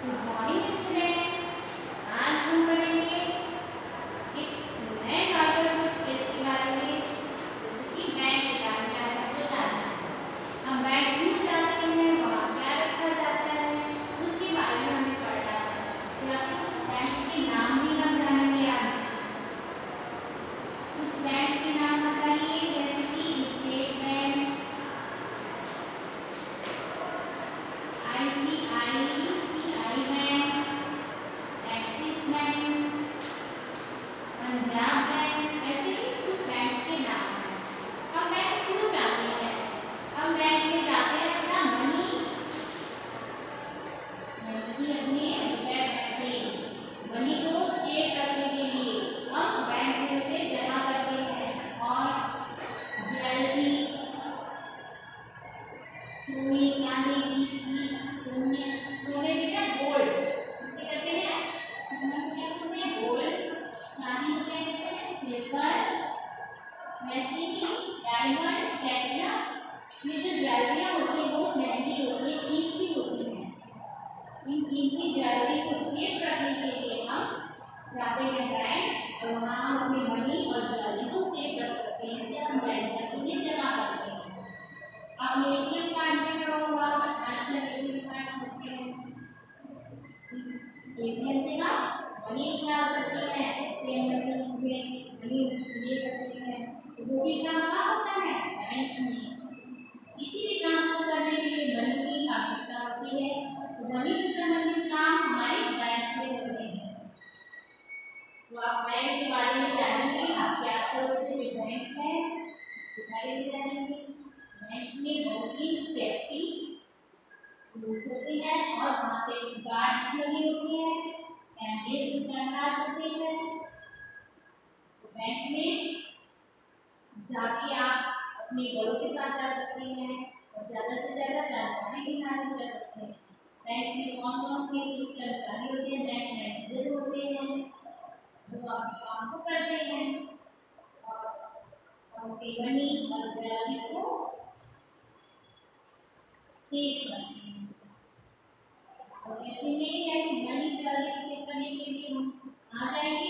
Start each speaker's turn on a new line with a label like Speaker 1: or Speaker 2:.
Speaker 1: Good morning student. आज हम पढ़ेंगे एक नए टॉपिक के बारे में, जैसे कि बैंक के बारे में। आज आपको जानना है हम बैंक क्यों जाते हैं, वहाँ क्या रखा जाता है, उसके बारे में हमें पढ़ना है। तो आपके कुछ बैंक के नाम भी हम जानेंगे आज। कुछ बैंक के नाम बताइए, जैसे कि state bank, ICICI bank, Axis bank, Punjab bank, ऐसे ही कुछ बैंक्स के नाम हैं। हम बैंक क्यों जाते हैं? हम बैंक में जाते हैं अपना मनी अपने पैसे मनी को सेव रखने के लिए हम बैंक में उसे जमा करते हैं। और ज्वेलरी, सोने चांदी की सोने बेटा गोल्ड इसे कहते हैं। सोना को क्या कहते हैं? गोल्ड। चांदी को क्या कहते हैं? सिल्वर। वैसे ही डायमंड, प्लैटिनम, ये जो ज्वेलरियाँ होती है बहुत महंगी होती है, कीमती होती है। इन कीमती ज्वेलरी को सेफ रखने के लिए हम जाते हैं बैंक, और वहाँ हम अपनी मनी और ज्वेलरी को सेफ रख सकते हैं। इसलिए हम बैंक जाते हैं, जमा करते हैं। आपने ATM कार्ड देखा होगा, आजकल ATM कार्ड सकते हैं। ATM से आप मनी निकाल सकते हैं, ATM मशीन से मनी ले सकते हैं। तो वो भी काम कहाँ होता है? बैंक में। किसी भी काम को करने के लिए मनी की आवश्यकता होती है, तो मनी से संबंधित काम हमारे बैंक में होते हैं। तो आप बैंक के बारे में जानेंगे, आपके आसपास में जो बैंक है उसके बारे में जानेंगे। बैंक में बहुत ही सेफ्टी रूल्स होते हैं, और वहाँ से गार्ड्स लगे होते हैं, कैमरेज कैमरास होते हैं। बैंक में जाके आप अपने बड़ों के साथ जा सकते हैं और ज़्यादा से ज़्यादा जानकारी भी हासिल कर सकते हैं। बैंक में कौन कौन के कुछ कर्मचारी होते हैं, बैंक मैनेजर होते हैं जो अपने काम को करते हैं और उनके मनी और ज्वेलरी को सेफ करते हैं। तो क्वेश्चन ये है कि मनी ज्वेलरी सेव करने के लिए हम कहाँ जाएंगे?